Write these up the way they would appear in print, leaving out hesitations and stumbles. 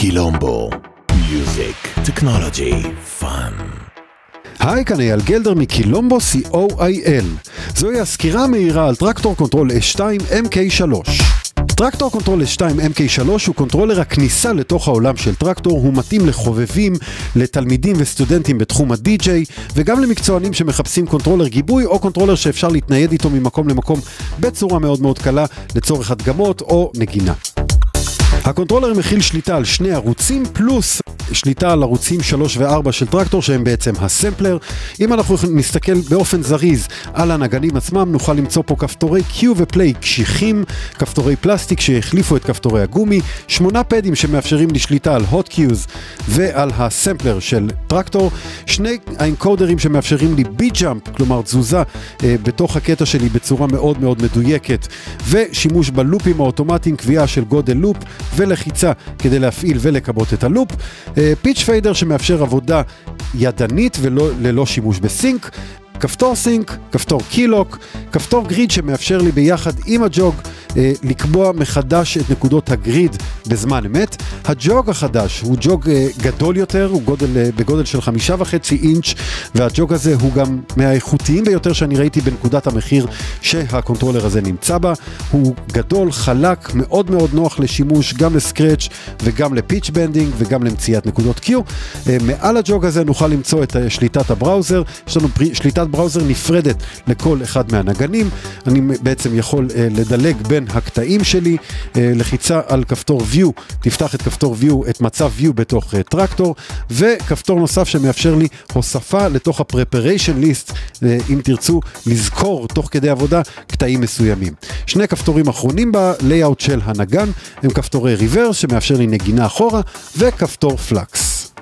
קילומבו, Music, Technology, Fun. היי, כאן אייל גלדר מקילומבו co.il. זוהי הסקירה המהירה על טרקטור קונטרול S2 MK3. טרקטור קונטרול S2 MK3 הוא קונטרולר הכניסה לתוך העולם של טרקטור. הוא מתאים לחובבים, לתלמידים וסטודנטים בתחום ה-DJ, וגם למקצוענים שמחפשים קונטרולר גיבוי או קונטרולר שאפשר להתנייד איתו ממקום למקום בצורה מאוד מאוד קלה לצורך הדגמות או נגינה. הקונטרולר מכיל שליטה על שני ערוצים פלוס שליטה על ערוצים 3 ו-4 של טרקטור שהם בעצם הסמפלר. אם אנחנו נסתכל באופן זריז על הנגנים עצמם, נוכל למצוא פה כפתורי Q ו-Play קשיחים, כפתורי פלסטיק שהחליפו את כפתורי הגומי, 8 פדים שמאפשרים לי שליטה על Hot Cues ועל הסמפלר של טרקטור, 2 האנקודרים שמאפשרים לי ביט ג'אמפ, כלומר תזוזה בתוך הקטע שלי בצורה מאוד מאוד מדויקת, ושימוש בלופים האוטומטיים, קביעה של גודל לופ ולחיצה כדי להפעיל ולקבות את הלופ, פיץ' פיידר שמאפשר עבודה ידנית וללא שימוש בסינק, כפתור סינק, כפתור קילוק, כפתור גריד שמאפשר לי ביחד עם הג'וג לקבוע מחדש את נקודות הגריד בזמן אמת. הג'וג החדש הוא ג'וג גדול יותר, הוא בגודל של 5.5 אינץ', והג'וג הזה הוא גם מהאיכותיים ביותר שאני ראיתי בנקודת המחיר שהקונטרולר הזה נמצא בה. הוא גדול, חלק, מאוד מאוד נוח לשימוש, גם לסקרץ' וגם לפיץ' בנדינג וגם למציאת נקודות Q. מעל הג'וג הזה נוכל למצוא את שליטת הבראוזר. יש לנו שליטת בראוזר נפרדת לכל אחד מהנגנים. אני בעצם יכול לדלג בין הקטעים שלי, לחיצה על כפתור View, תפתח את כפתור View, את מצב View בתוך טרקטור, וכפתור נוסף שמאפשר לי הוספה לתוך ה-Preparation List, אם תרצו לזכור תוך כדי עבודה קטעים מסוימים. 2 כפתורים אחרונים ב-Layout של הנגן, הם כפתורי Reverse שמאפשר לי נגינה אחורה, וכפתור Flux.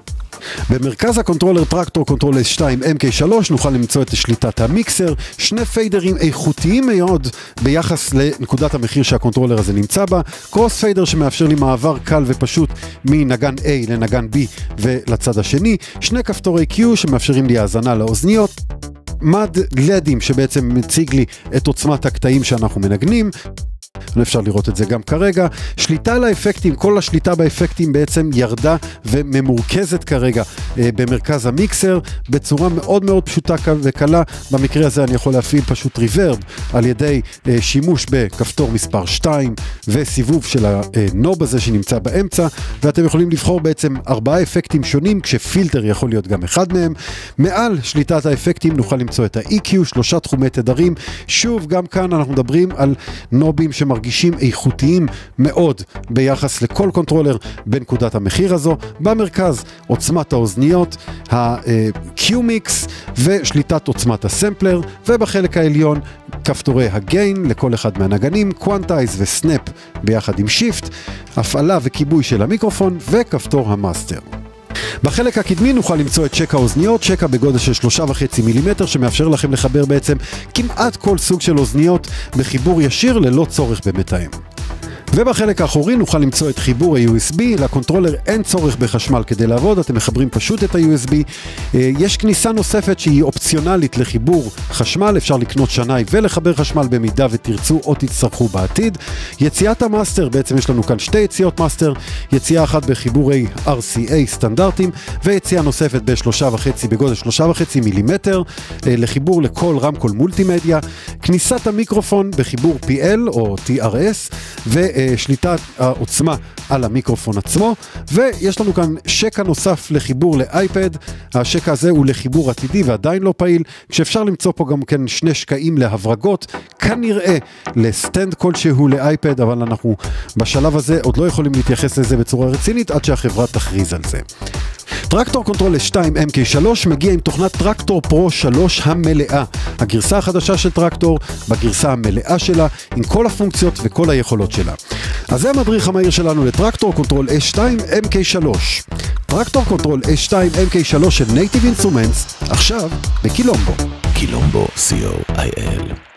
במרכז הקונטרולר טרקטור קונטרול S2 MK3 נוכל למצוא את שליטת המיקסר, 2 פיידרים איכותיים מאוד ביחס לנקודת המחיר שהקונטרולר הזה נמצא בה, קרוס פיידר שמאפשר לי מעבר קל ופשוט מנגן A לנגן B ולצד השני, 2 כפתורי Q שמאפשרים לי האזנה לאוזניות, מד גלדים שבעצם מציג לי את עוצמת הקטעים שאנחנו מנגנים, אפשר לראות את זה גם כרגע. שליטה על האפקטים, כל השליטה באפקטים בעצם ירדה וממורכזת כרגע במרכז המיקסר בצורה מאוד מאוד פשוטה וקלה. במקרה הזה אני יכול להפעיל פשוט ריברב על ידי שימוש בכפתור מספר 2 וסיבוב של הנוב הזה שנמצא באמצע, ואתם יכולים לבחור בעצם 4 אפקטים שונים, כשפילטר יכול להיות גם אחד מהם. מעל שליטת האפקטים נוכל למצוא את ה-EQ, 3 תחומי תדרים. שוב, גם כאן אנחנו מדברים על נובים שמרגישים איכותיים מאוד ביחס לכל קונטרולר בנקודת המחיר הזו. במרכז עוצמת האוזניות, ה-Q-Mix ושליטת עוצמת הסמפלר, ובחלק העליון כפתורי הגיין לכל אחד מהנגנים, Quantize וסנאפ ביחד עם Shift, הפעלה וכיבוי של המיקרופון וכפתור המאסטר. בחלק הקדמי נוכל למצוא את שקע האוזניות, שקע בגודל של 3.5 מילימטר שמאפשר לכם לחבר בעצם כמעט כל סוג של אוזניות בחיבור ישיר ללא צורך במתאם. ובחלק האחורי נוכל למצוא את חיבור ה-USB, לקונטרולר אין צורך בחשמל כדי לעבוד, אתם מחברים פשוט את ה-USB. יש כניסה נוספת שהיא אופציונלית לחיבור חשמל, אפשר לקנות שנאי ולחבר חשמל במידה ותרצו או תצטרכו בעתיד. יציאת המאסטר, בעצם יש לנו כאן 2 יציאות מאסטר, יציאה אחת בחיבורי RCA סטנדרטיים, ויציאה נוספת בגודל 3.5 מילימטר, לחיבור לכל רמקול מולטימדיה, כניסת המיקרופון בחיבור PL או TRS, ושליטת העוצמה על המיקרופון עצמו, ויש לנו כאן שקע נוסף לחיבור לאייפד. השקע הזה הוא לחיבור עתידי ועדיין לא פעיל, כשאפשר למצוא פה גם כן 2 שקעים להברגות, כנראה לסטנד כלשהו לאייפד, אבל אנחנו בשלב הזה עוד לא יכולים להתייחס לזה בצורה רצינית עד שהחברה תכריז על זה. טרקטור קונטרול S2 MK3 מגיע עם תוכנת טרקטור פרו 3 המלאה, הגרסה החדשה של טרקטור בגרסה המלאה שלה עם כל הפונקציות וכל היכולות שלה. אז זה המדריך המהיר שלנו לטרקטור קונטרול S2 MK3. טרקטור קונטרול S2 MK3 של Native Instruments, עכשיו בקילומבו. קילומבו co.il